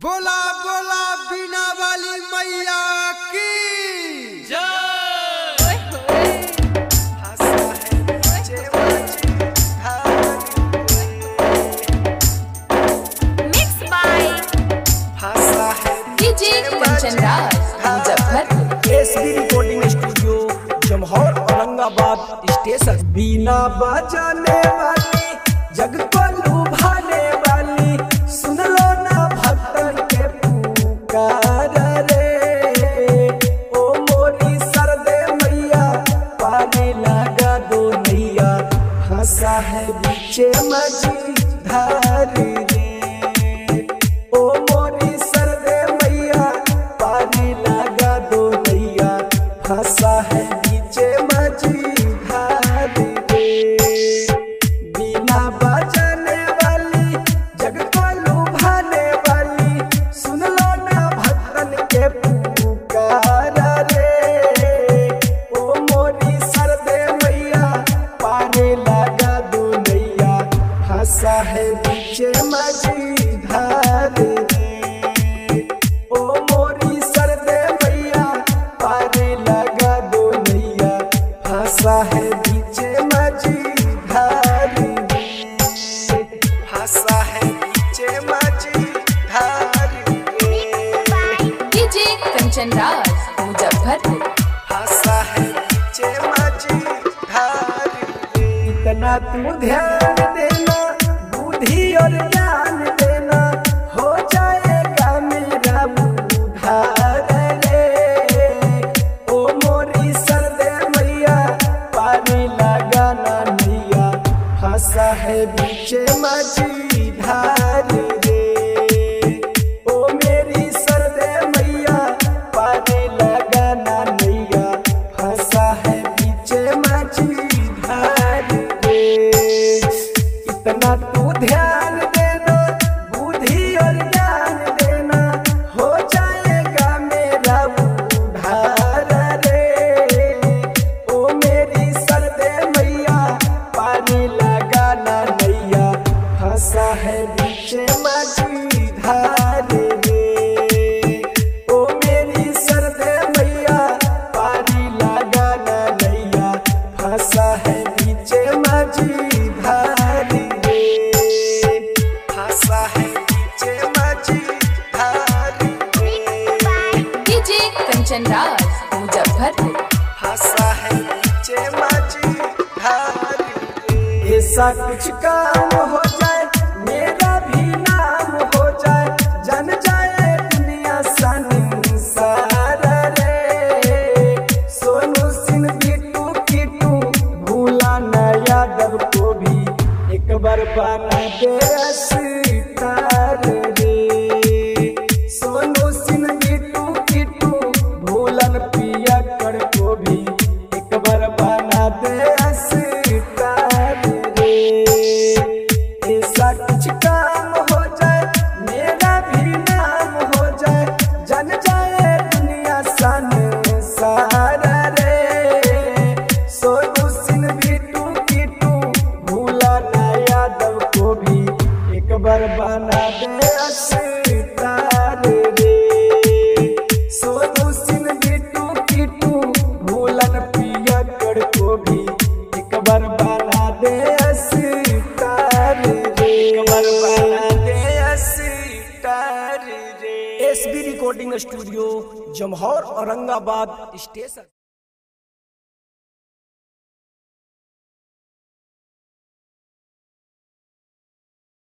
बोला बोला बीना वाली मैया की जय। Mix by DJ Kanchan Raj Muzaffarpur. SB recording studio Jamhaur Aurangabad station. बीना बजाने वाली जग को लुभाने वाली सुन लो ना भक्तन के पुकार रे। ओ मोरी सरदे मैया पानी लगा दो नैया हंसा है बीचे मझधार रे। ओ मोरी सरदे मैया पानी लगा दो नैया हंसा है बीचे मझधार रे। बीना बजाने वाली जग को लुभाने वाली सुन लो ना भक्तन के पुकार रे। ओ मोरी सरदे मैया पारे लगा दो नैया हंसा है बीचे मझधार रे। ओ मोरी सरदे मैया पारे लगा दो नैया हंसा है बीचे मझधार रे। हंसा है बीचे मझधार रे। डीजे कंचन राज मुजफ्फरपुर। हंसा है बीचे मझधार रे। इतना तू ध्यान देना बुद्धि और ज्ञान देना हो जाएगा मेरा उद्धार रे। ओ मोरी सरदे मैया पानी लगाना नैया हंसा है बीचे मझधार रे। ओ मेरी सरदे मैया पानी लगाना नैया हंसा है बीचे मझधार रे। इतना तू ध्यान देना बुद्धि और ज्ञान देना हो जाएगा मेरा उद्धार रे। ओ मेरी सरदे मैया पानी लगाना नैया हंसा है बीचे मझधार रे। ओ मेरी सरदे मैया पानी लगाना नैया हंसा है बीचे मझधार रे। हंसा है बीचे मझधार रे। डीजे कंचन राज मुजफ्फरपुर। हंसा है बीचे मझधार रे। ऐसा कुछ काम हो जाए मेरा भी नाम हो जाए जन जाए दुनिया संसार रे। सोनू सिंह बिट्टू किट्टू भूला न यादव को भी एक बार बना दे सितार रे। सोनू सिंह बिट्टू किट्टू भूलन पिया कर को भी एक बार बना दे सितार रे। ऐसा कुछ काम हो जाए मेरा भी नाम हो जाए जन जाए दुनिया संसार रे। सोनू सिंह बिट्टू किट्टू भूला न यादव को भी एक बार बना दे सितार रे। सोनू सिंह बिट्टू किट्टू भूलन पिया कर को भी एक बार बना दे सितार रे। एक बार बना दे सितार रे। SB recording studio Jamhaur Aurangabad station.